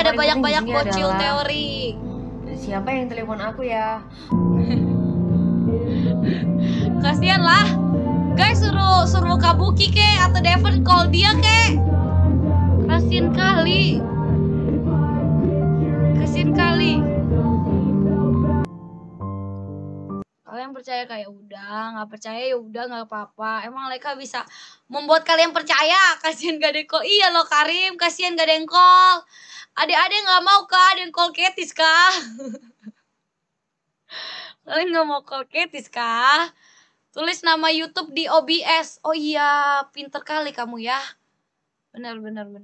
ada paling banyak-banyak penting di sini bocil adalah teori. siapa yang telepon aku ya? Kasian lah. Guys, suruh Kabuki kek atau Devon call dia kek. Kasian kali. Kasian kali. Kalian percaya kayak udah, nggak percaya ya udah nggak apa-apa. Emang Leka bisa membuat kalian percaya. Kasian gak ada yang call. Iya loh Karim, kasian gak ada yang call. Adik-adik nggak mau kah? Ada yang call Ketis kah? Kalian nggak mau call Ketis kah? Tulis nama YouTube di OBS. Oh iya, pinter kali kamu ya. Benar.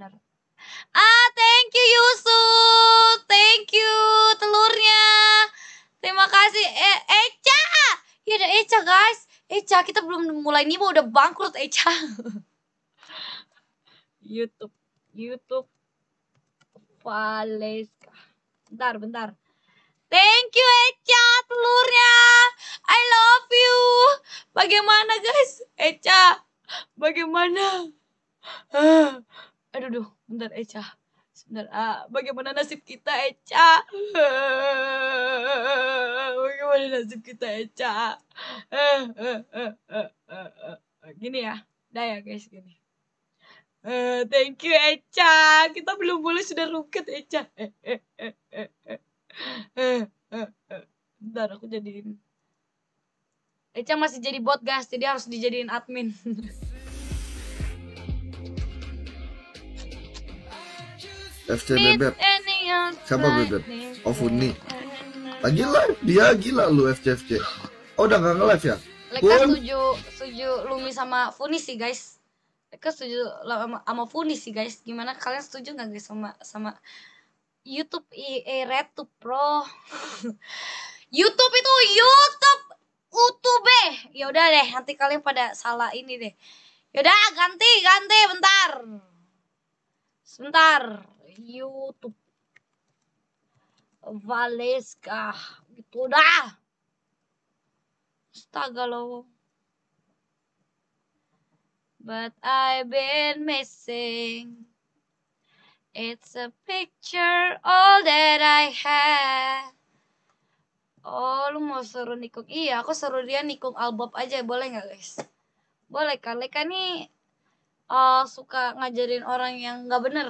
Thank you Yusuf. Thank you telurnya. Terima kasih Eca. Ya ada Eca guys. Eca, kita belum mulai nih udah bangkrut Eca. YouTube Valeska. Bentar. Thank you Eca telurnya. I love you. Bagaimana guys? Eca, bagaimana? Aduh, bentar Eca. Sebentar, bagaimana nasib kita Eca? Bagaimana nasib kita Eca? Gini ya, dah ya guys gini. Thank you Eca. Kita belum boleh sudah ruket Eca. Bentar aku jadiin. Eca masih jadi bot guys, jadi harus dijadiin admin. FC Bebek. Siapa Bebek? Oh Funi. Gila, dia gila lu FC. Oh udah gak nge-live ya? Leka setuju Lumi sama Funi sih guys. Leka setuju sama Funi sih guys. Gimana kalian setuju gak guys sama YouTube RedTube Pro? YouTube itu YouTube. Ya udah deh, nanti kalian pada salah ini deh. Yaudah ganti sebentar. YouTube Valeska gitu dah. Astaga lo. But I've been missing. It's a picture all that I had. Oh, lu mau suruh nikung? Iya, aku suruh dia nikung Albob aja, boleh nggak guys? Boleh kan? Leka nih suka ngajarin orang yang nggak bener.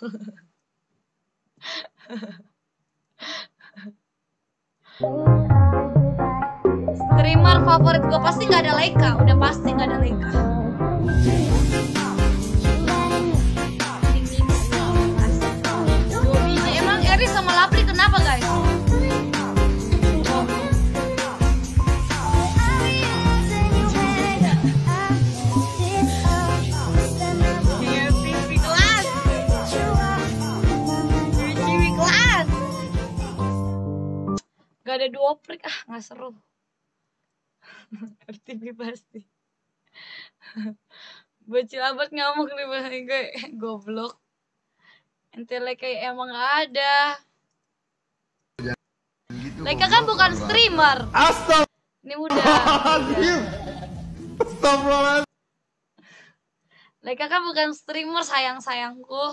Streamer favorit gue pasti nggak ada Leka, udah pasti nggak ada Leka. Emang Eri sama Lapri kenapa guys? Gak ada dua prik, nggak seru. FTV pasti. Bocil abad ngamuk nih bang, goblok. Ente Leka emang gak ada. Leka kan bukan streamer. Astaga. Ini udah. Astagfirullah. Leka kan bukan streamer sayangku.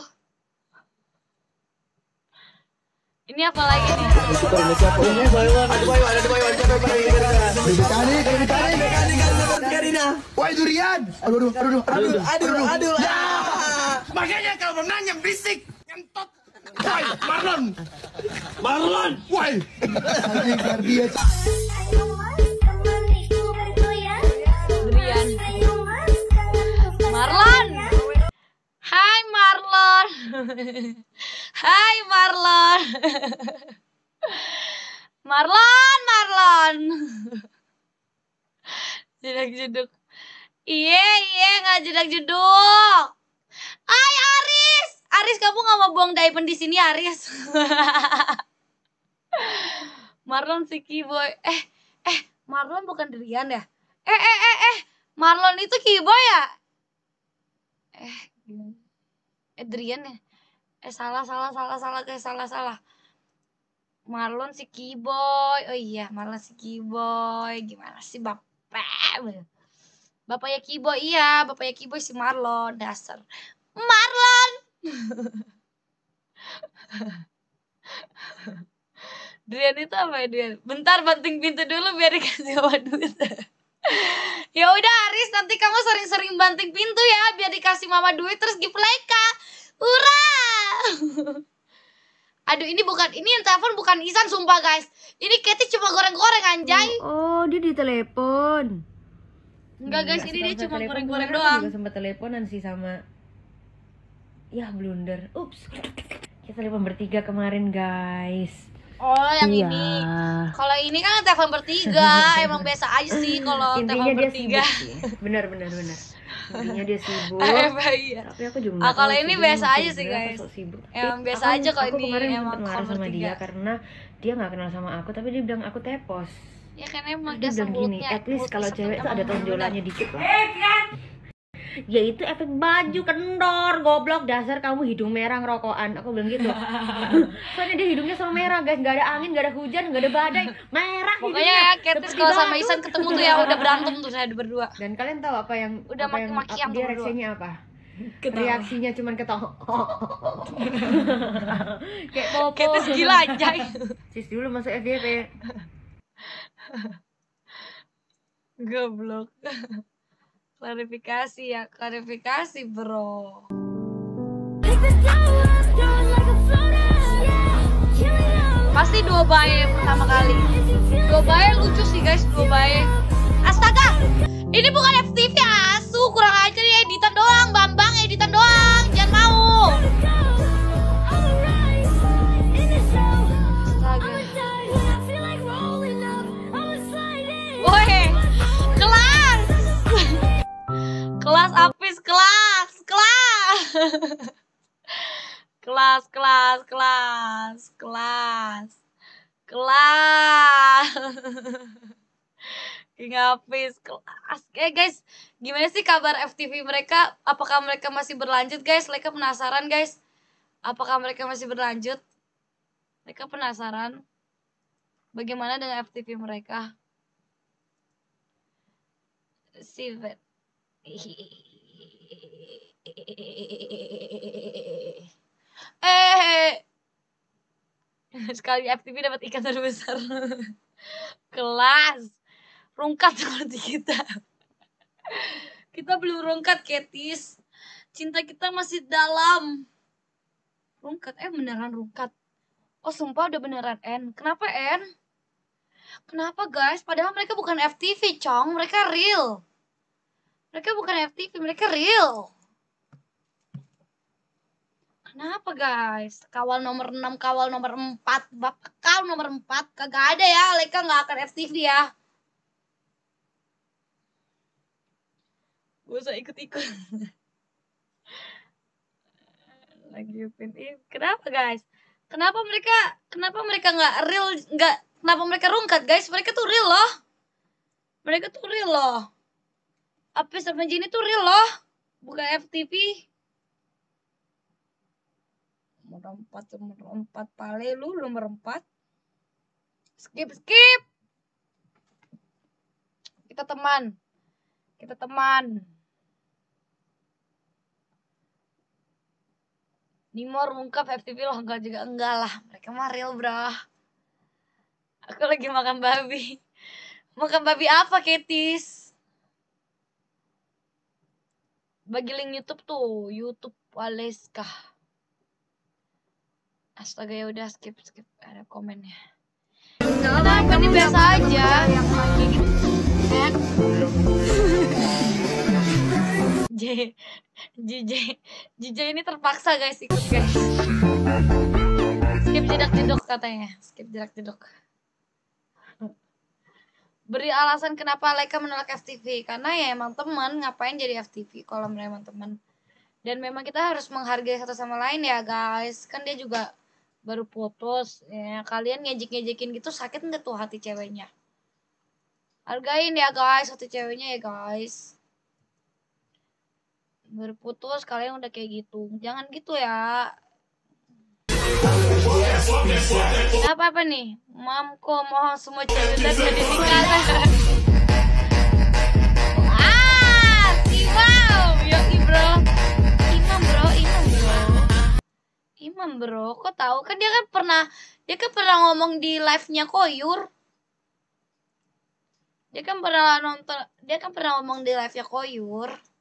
Ini apa lagi nih? Wah durian. Aduh. Makanya kalau menanya berisik, ngentot. Woi, Marlon. Woi. Durian. Marlon. Hai Marlon. Marlon. Jedak jeduk. Iya, nggak jedak jeduk. Hai Aris kamu nggak mau buang diamond di sini Aris? Marlon si Kiboy. Marlon bukan Durian ya? Marlon itu Kiboy ya? Durian ya? Salah guys, salah. Marlon si Kiboy. Oh iya, Marlon si Kiboy. Gimana sih Bapaknya Kiboy, iya. Bapaknya Kiboy si Marlon. Dasar Marlon. Drian itu apa ya Drian? Bentar banting pintu dulu biar dikasih Mama duit. Ya udah Aris, nanti kamu sering-sering banting pintu ya biar dikasih Mama duit terus give Leka. Hurra! Aduh, ini yang telepon bukan Isan sumpah guys. Ini Katy cuma goreng-goreng anjay. Oh, dia ditelepon. Enggak guys, ini dia cuma telepon, goreng-goreng kemarin doang. aku juga sempat teleponan sih sama. Ya blunder. Ups. Kita telepon bertiga kemarin guys. Oh, yang Iya. ini. Kalau ini kan telepon bertiga, emang biasa aja sih kalau Intinya telepon dia bertiga. sibuk sih. Benar. Intinya dia sibuk. Iya. Tapi aku juga nggak Kalau tahu ini sih, dia biasa masih aja sih, berapa guys. sok sibuk. Emang Tapi biasa aja kalau aku ini kemarin emang sempat marah telepon sama bertiga. dia karena dia nggak kenal sama aku, tapi dia bilang aku tepos. Ya kan emang Dia bilang gini, at least kalau cewek tuh ada tonjolannya dikit lah. Yaitu efek baju kendor, goblok dasar kamu hidung merah ngerokokan. Aku bilang gitu. Soalnya dia hidungnya sama merah guys, nggak ada angin, nggak ada hujan, nggak ada badai, merah Pokoknya hidungnya. ya Katis Seperti kalau sama batu. Isan ketemu tuh ya udah berantem tuh saya berdua. Dan kalian tahu apa yang Udah apa yang maki-makian dia tuh berdua. reaksinya apa? Ketawa. Reaksinya cuman ketawa. Kayak popo. Katis gila anjay. Sis dulu masuk FYP. Goblok. Klarifikasi bro. Pasti Dua Bae pertama kali. Dua Bae lucu sih guys, Dua Bae. Astaga, ini bukan FTV asu, kurang ajar ya, editan doang, Bambang editan doang, jangan mau. Astaga. Woi, kelas. Kelas Apis, kelas. King Apis, kelas. Guys, gimana sih kabar FTV mereka? Apakah mereka masih berlanjut guys? Mereka penasaran guys. Apakah mereka masih berlanjut? Mereka penasaran. Bagaimana dengan FTV mereka? Sivet. Sekali FTV dapat ikan terbesar. Kelas. Rungkat seperti kita. Kita belum rungkat, Katis. Cinta kita masih dalam. Rungkat, beneran rungkat. Oh sumpah udah beneran N. Kenapa N? Kenapa guys? Padahal mereka bukan FTV, Cong. Mereka real. Mereka bukan FTV, mereka real. Kenapa guys? Kawal nomor 6, kawal nomor 4, bapak kau nomor 4. Kagak ada ya, Leka gak akan FTV ya. Gue usah ikut-ikut. Lagi pin. Kenapa guys? Kenapa mereka nggak real, kenapa mereka rungkat guys? Mereka tuh real loh. Mereka tuh real loh. Apis sama Jenny tuh real loh. Bukan FTV. Nomor 4 pale lu nomor 4. Skip. Kita teman. Nimor ungkap FTV loh, enggak lah. Mereka mah real bro. Aku lagi makan babi. Makan babi apa Katis? Bagi link YouTube tuh, YouTube Waleska. Astaga ya udah skip ada komennya. Kenapa ini biasa aja yang lagi JJ ini terpaksa guys ikut guys. Skip jedak-jedok katanya. Skip jedak-jedok. Beri alasan kenapa Leka menolak FTV. Karena ya emang teman, ngapain jadi FTV kalau memang teman. Dan memang kita harus menghargai satu sama lain ya guys. Kan dia juga baru putus ya. Kalian ngejek-ngejekin gitu sakit nggak tuh hati ceweknya? Hargain ya guys hati ceweknya ya guys. Baru putus kalian udah kayak gitu. Jangan gitu ya. Apa nih? Mamko mohon semua cewek dan sertifikat. Imam, yoi bro. Imam bro. Kok tahu kan dia kan Dia kan pernah ngomong di live-nya Koyur. Dia kan pernah ngomong di live-nya Koyur.